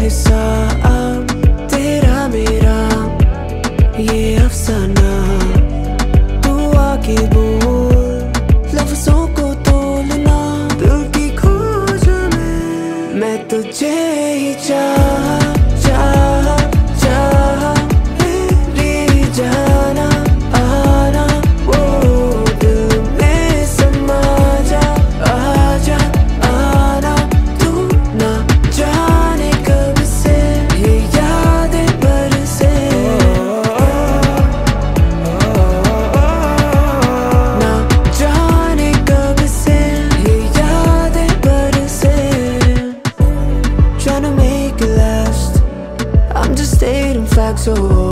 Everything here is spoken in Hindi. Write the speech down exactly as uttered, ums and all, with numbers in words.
हिसाब तेरा मेरा ये अफसाना। तू आके बोल लफ्जों को तोलना, दिल की खोज में मैं तुझे ही चाह चाह चाह मेरी जाना आना, वो दिल में समा जा आजा आना। तू ना जाने कब से ये यादें बरसे, ना जाने कब से ये यादें बरसे। Tryna make it last, I'm just stating facts, oh